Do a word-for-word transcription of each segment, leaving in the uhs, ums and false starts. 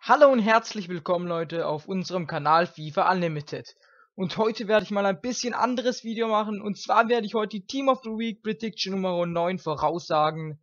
Hallo und herzlich willkommen Leute auf unserem Kanal FIFA Unlimited. Und heute werde ich mal ein bisschen anderes Video machen. Und zwar werde ich heute die Team of the Week Prediction Nummer neun voraussagen.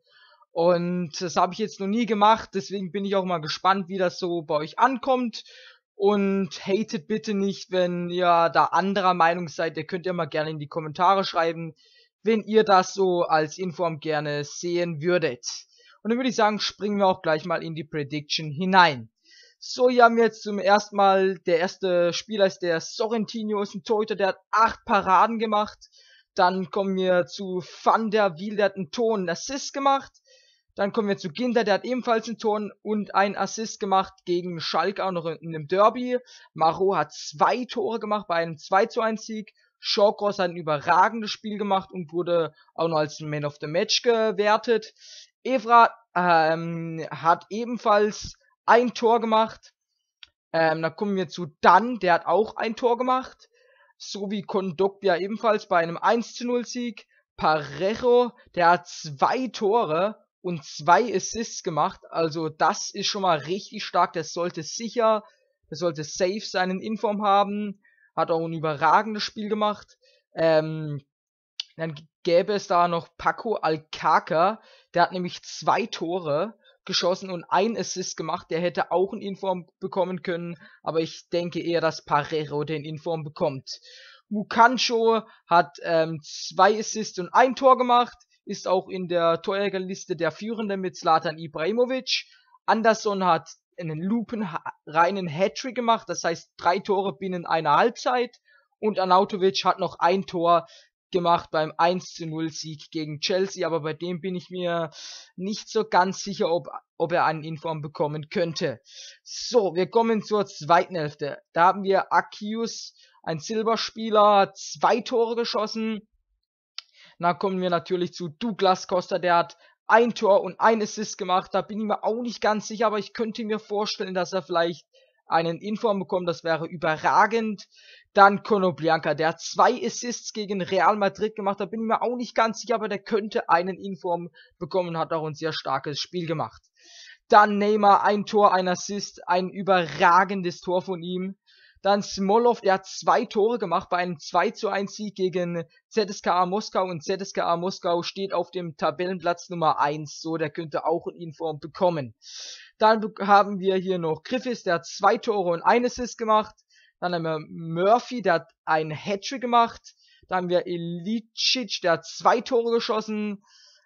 Und das habe ich jetzt noch nie gemacht, deswegen bin ich auch mal gespannt, wie das so bei euch ankommt. Und hatet bitte nicht, wenn ihr da anderer Meinung seid. Ihr könnt ja mal gerne in die Kommentare schreiben, wenn ihr das so als Inform gerne sehen würdet. Und dann würde ich sagen, springen wir auch gleich mal in die Prediction hinein. So, hier haben wir jetzt zum ersten Mal, der erste Spieler ist der Sorrentino, ist ein Torhüter, der hat acht Paraden gemacht. Dann kommen wir zu Van der Wiel, der hat einen Tor und einen Assist gemacht. Dann kommen wir zu Ginter, der hat ebenfalls einen Tor und einen Assist gemacht gegen Schalke, auch noch in einem Derby. Marot hat zwei Tore gemacht bei einem zwei zu eins Sieg. Shawcross hat ein überragendes Spiel gemacht und wurde auch noch als Man of the Match gewertet. Evra ähm, hat ebenfalls ein Tor gemacht. Ähm, dann kommen wir zu Dan, der hat auch ein Tor gemacht. So wie Kondogbia ebenfalls bei einem eins zu null Sieg. Parejo, der hat zwei Tore und zwei Assists gemacht. Also das ist schon mal richtig stark. Der sollte sicher, der sollte safe seinen Inform haben. Hat auch ein überragendes Spiel gemacht. Ähm, dann gäbe es da noch Paco Alcacer. Der hat nämlich zwei Tore geschossen und ein Assist gemacht. Der hätte auch einen Inform bekommen können, aber ich denke eher, dass Parejo den Inform bekommt. Mukancho hat ähm, zwei Assists und ein Tor gemacht, ist auch in der Torjägerliste der Führende mit Zlatan Ibrahimovic. Anderson hat einen lupenreinen Hattrick gemacht, das heißt drei Tore binnen einer Halbzeit. Und Arnautovic hat noch ein Tor gemacht beim eins zu null Sieg gegen Chelsea, aber bei dem bin ich mir nicht so ganz sicher, ob, ob er einen Inform bekommen könnte. So, wir kommen zur zweiten Hälfte. Da haben wir Akius, ein Silberspieler, hat zwei Tore geschossen. Dann kommen wir natürlich zu Douglas Costa, der hat ein Tor und ein Assist gemacht. Da bin ich mir auch nicht ganz sicher, aber ich könnte mir vorstellen, dass er vielleicht einen Inform bekommt, das wäre überragend. Dann Konoplyanka, der hat zwei Assists gegen Real Madrid gemacht, da bin ich mir auch nicht ganz sicher, aber der könnte einen Inform bekommen, hat auch ein sehr starkes Spiel gemacht. Dann Neymar, ein Tor, ein Assist, ein überragendes Tor von ihm. Dann Smolov, der hat zwei Tore gemacht bei einem zwei zu eins Sieg gegen Z S K A Moskau und Z S K A Moskau steht auf dem Tabellenplatz Nummer eins, so der könnte auch einen Inform bekommen. Dann haben wir hier noch Griffiths, der hat zwei Tore und ein Assist gemacht. Dann haben wir Murphy, der hat einen Hattrick gemacht. Dann haben wir Ilicic, der hat zwei Tore geschossen.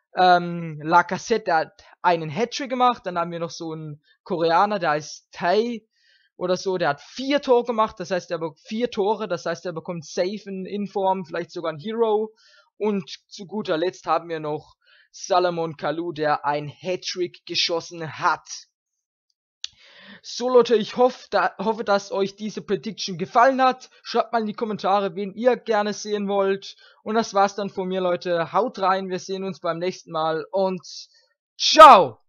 Ähm, Lacazette, der hat einen Hattrick gemacht. Dann haben wir noch so einen Koreaner, der heißt Tai oder so, der hat vier Tore gemacht. Das heißt, er bekommt vier Tore. Das heißt, er bekommt safe einen Inform, vielleicht sogar einen Hero. Und zu guter Letzt haben wir noch Salomon Kalou, der ein Hattrick geschossen hat. So Leute, ich hoffe, da, hoffe, dass euch diese Prediction gefallen hat. Schreibt mal in die Kommentare, wen ihr gerne sehen wollt. Und das war's dann von mir, Leute. Haut rein, wir sehen uns beim nächsten Mal und ciao!